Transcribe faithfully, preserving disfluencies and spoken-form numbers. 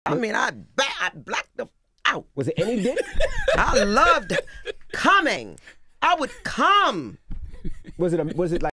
I mean, I, I blacked the out. Was it any dick? I loved coming. I would come. Was it a, was it like